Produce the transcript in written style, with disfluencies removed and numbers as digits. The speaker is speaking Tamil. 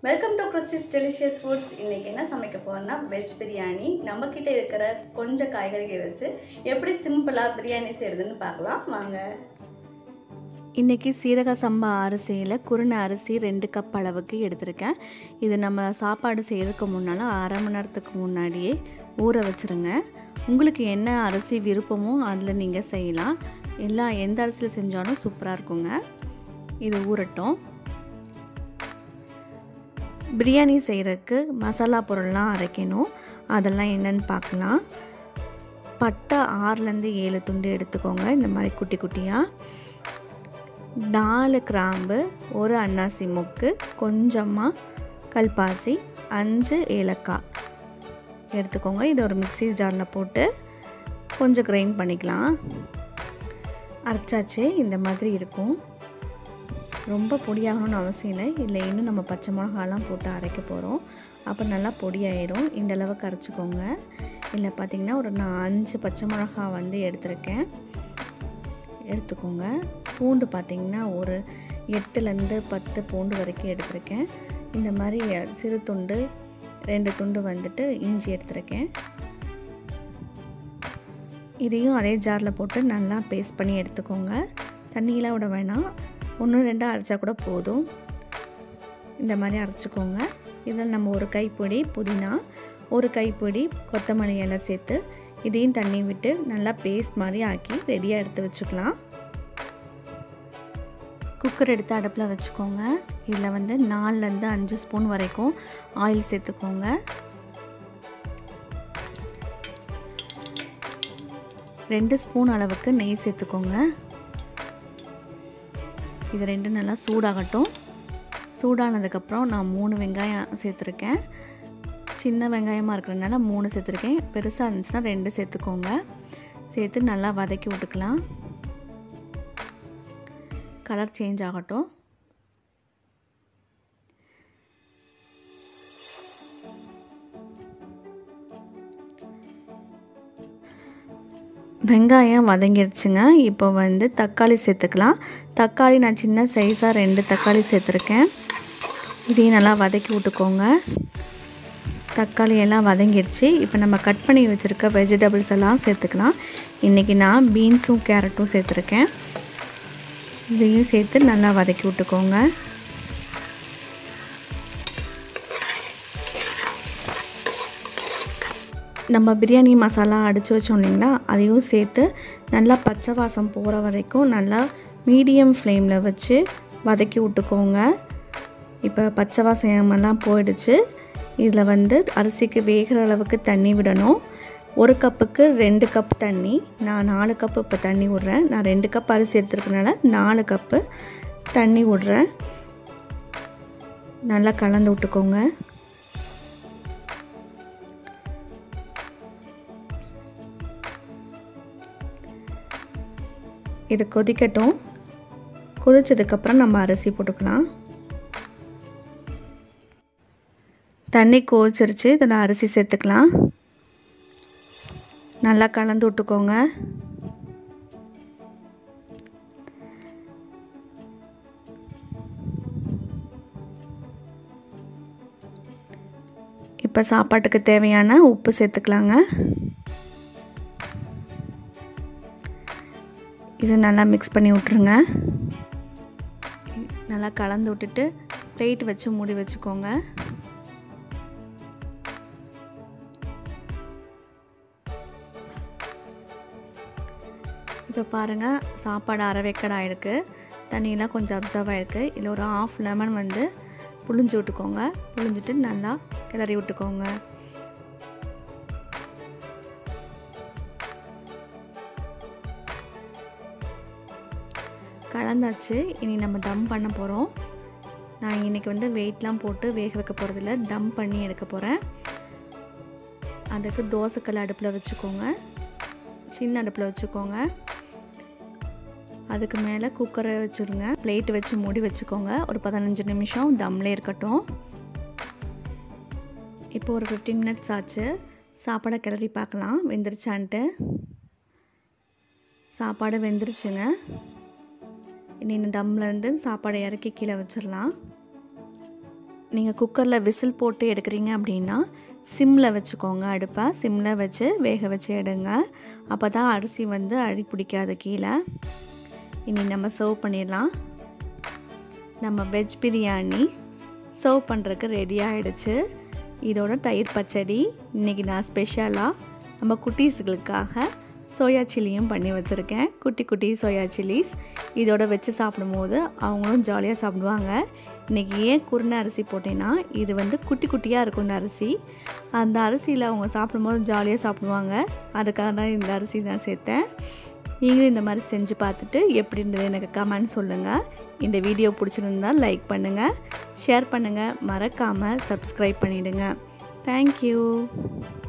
Welcome to Christy's delicious foods. இன்றைக்கி என்ன சமைக்க போகிறோன்னா வெஜ் பிரியாணி. நம்மக்கிட்ட இருக்கிற கொஞ்சம் காய்கறிகள் வச்சு எப்படி சிம்பிளாக பிரியாணி செய்கிறதுன்னு பார்க்கலாம் வாங்க. இன்றைக்கி சீரக சம்பா அரிசியில் குருணை அரிசி 2 கப் அளவுக்கு எடுத்திருக்கேன். இது நம்ம சாப்பாடு செய்கிறதுக்கு முன்னால் அரை மணி நேரத்துக்கு முன்னாடியே ஊற வச்சுருங்க. உங்களுக்கு என்ன அரிசி விருப்பமோ அதில் நீங்கள் செய்யலாம். எந்த அரிசியில் செஞ்சாலும் சூப்பராக இருக்குங்க. இது ஊறட்டும். பிரியாணி செய்கிறதுக்கு மசாலா பொருள்லாம் அரைக்கணும். அதெல்லாம் என்னென்னு பார்க்கலாம். பட்டை 6லேருந்து 7 துண்டு எடுத்துக்கோங்க, இந்த மாதிரி குட்டி குட்டியாக. 4 கிராம்பு, 1 அன்னாசி மொக்கு, கொஞ்சமாக கல்பாசி, 5 ஏலக்காய் எடுத்துக்கோங்க. இது ஒரு மிக்ஸி ஜாரில் போட்டு கொஞ்சம் கிரைண்ட் பண்ணிக்கலாம். அரைச்சாச்சு, இந்த மாதிரி இருக்கும். ரொம்ப பொடியாகணும்னு அவசியம் இல்லை. இதில் இன்னும் நம்ம பச்சை மிளகாலாம் போட்டு அரைக்க போகிறோம். அப்போ நல்லா பொடியாயிடும். இந்த அளவுக்கு அரைச்சிக்கோங்க. இல்லை பார்த்திங்கன்னா நான் 5 பச்சை மிளகா எடுத்திருக்கேன், எடுத்துக்கோங்க. பூண்டு பார்த்திங்கன்னா ஒரு 8லேருந்து 10 பூண்டு வரைக்கும் எடுத்திருக்கேன். இந்த மாதிரி சிறு துண்டு 2 துண்டு இஞ்சி எடுத்திருக்கேன். இதையும் அதே ஜாரில் போட்டு நல்லா பேஸ்ட் பண்ணி எடுத்துக்கோங்க. தண்ணியெலாம் விட வேணாம், 1-2 அரைச்சா கூட போதும். இந்த மாதிரி அரைச்சிக்கோங்க. இதில் நம்ம ஒரு கைப்பிடி புதினா, ஒரு கைப்பிடி கொத்தமல்லி இலை சேர்த்து இதையும் தண்ணி விட்டு நல்லா பேஸ்ட் மாதிரி ஆக்கி ரெடியாக எடுத்து வச்சுக்கலாம். குக்கர் எடுத்து அடுப்பில் வச்சுக்கோங்க. இதில் 4லேருந்து 5 ஸ்பூன் வரைக்கும் ஆயில் சேர்த்துக்கோங்க. 2 ஸ்பூன் அளவுக்கு நெய் சேர்த்துக்கோங்க. இது 2 நல்லா சூடாகட்டும். சூடானதுக்கப்புறம் நான் 3 வெங்காயம் சேர்த்துருக்கேன். சின்ன வெங்காயமாக இருக்கிறதுனால 3 சேர்த்துருக்கேன். பெருசாக இருந்துச்சுன்னா 2 சேர்த்துக்கோங்க. சேர்த்து நல்லா வதக்கி விட்டுக்கலாம். கலர் சேஞ்ச் ஆகட்டும். வெங்காயம் வதங்கிடுச்சுங்க. இப்போ தக்காளி சேர்த்துக்கலாம். தக்காளி நான் சின்ன சைஸாக 2 தக்காளி சேர்த்துருக்கேன். இதையும் நல்லா வதக்கி விட்டுக்கோங்க. தக்காளி எல்லாம் வதங்கிடுச்சு. இப்போ நம்ம கட் பண்ணி வச்சுருக்க வெஜிடபிள்ஸ் எல்லாம் சேர்த்துக்கலாம். இன்றைக்கி நான் பீன்ஸும் கேரட்டும் சேர்த்துருக்கேன். இதையும் சேர்த்து நல்லா வதக்கி விட்டுக்கோங்க. நம்ம பிரியாணி மசாலா அடித்து வச்சோம் இல்லைங்களா, அதையும் சேர்த்து நல்லா பச்சை வாசம் போகிற வரைக்கும் நல்லா மீடியம் ஃப்ளேமில் வச்சு வதக்கி விட்டுக்கோங்க. இப்போ பச்சை வாசமெல்லாம் போயிடுச்சு. இதில் அரிசிக்கு வேகிற அளவுக்கு தண்ணி விடணும். 1 கப்புக்கு 2 கப் தண்ணி. நான் 4 கப்பு இப்போ தண்ணி விட்றேன். நான் 2 கப் அரிசி எடுத்துருக்கனால 4 கப்பு தண்ணி விட்றேன். நல்லா கலந்து விட்டுக்கோங்க. இது கொதிக்கட்டும். கொதிச்சதுக்கப்புறம் நம்ம அரிசி போட்டுக்கலாம். தண்ணி கொதிச்சிருச்சு. இதில் அரிசி சேர்த்துக்கலாம். நல்லா கலந்து விட்டுக்கோங்க. இப்போ சாப்பாட்டுக்கு தேவையான உப்பு சேர்த்துக்கலாங்க. இது நல்லா மிக்ஸ் பண்ணி விட்ருங்க. நல்லா கலந்து விட்டுட்டு பிளேட் வச்சு மூடி வச்சுக்கோங்க. இப்போ பாருங்கள், சாப்பாடு அரை வேக்காடு ஆகிருக்கு. தண்ணியெலாம் கொஞ்சம் அப்சர்வ் ஆகிருக்கு. இதில் ஒரு 1/2 லெமன் புழிஞ்சு விட்டுக்கோங்க. புழிஞ்சிட்டு நல்லா கிளறி விட்டுக்கோங்க. கலந்தாச்சு. இனி நம்ம தம் பண்ண போகிறோம். நான் இன்றைக்கி வெயிட்லாம் போட்டு வேக வைக்க போகிறதில்ல, தம் பண்ணி எடுக்க போகிறேன். அதுக்கு தோசைக்கல் அடுப்பில் வச்சுக்கோங்க. சின்ன அடுப்பில் வச்சுக்கோங்க. அதுக்கு மேலே குக்கரை வச்சுருங்க. பிளேட் வச்சு மூடி வச்சுக்கோங்க. ஒரு 15 நிமிஷம் தம்லே இருக்கட்டும். இப்போ ஒரு 15 மினிட்ஸ் ஆச்சு. சாப்பாடை கிளறி பார்க்கலாம் வெந்துருச்சான்ட்டு. சாப்பாடு வெந்துருச்சுங்க. இனி இந்த தம்லேருந்து சாப்பாடை இறக்கி கீழே வச்சிடலாம். நீங்கள் குக்கரில் விசில் போட்டு எடுக்கிறீங்க அப்படின்னா சிம்மில் வச்சுக்கோங்க. அடுப்பை சிம்மில் வச்சு வேக வச்சு எடுங்க. அப்போ தான் அரிசி வந்து அடி பிடிக்காது கீழே. இனி நம்ம சர்வ் பண்ணிடலாம். நம்ம வெஜ் பிரியாணி சர்வ் பண்ணுறதுக்கு ரெடி ஆகிடுச்சு. இதோட தயிர் பச்சடி இன்றைக்கி நான் ஸ்பெஷலாக நம்ம குட்டீஸுகளுக்காக சோயா சில்லியும் பண்ணி வச்சுருக்கேன். குட்டி குட்டி சோயா சில்லிஸ் இதோட வச்சு சாப்பிடும்போது அவங்களும் ஜாலியாக சாப்பிடுவாங்க. இன்றைக்கி ஏன் குருணை அரிசி போட்டேன்னா இது வந்து குட்டி குட்டியாக இருக்கும் இந்த அரிசி. அந்த அரிசியில் அவங்க சாப்பிடும்போது ஜாலியாக சாப்பிடுவாங்க. அதுக்காக தான் இந்த அரிசி தான் சேர்த்தேன். நீங்களும் இந்த மாதிரி செஞ்சு பார்த்துட்டு எப்படி இருந்தது எனக்கு கமெண்ட் சொல்லுங்கள். இந்த வீடியோ பிடிச்சிருந்தால் லைக் பண்ணுங்கள், ஷேர் பண்ணுங்கள், மறக்காமல் சப்ஸ்கிரைப் பண்ணிவிடுங்க. தேங்க்யூ.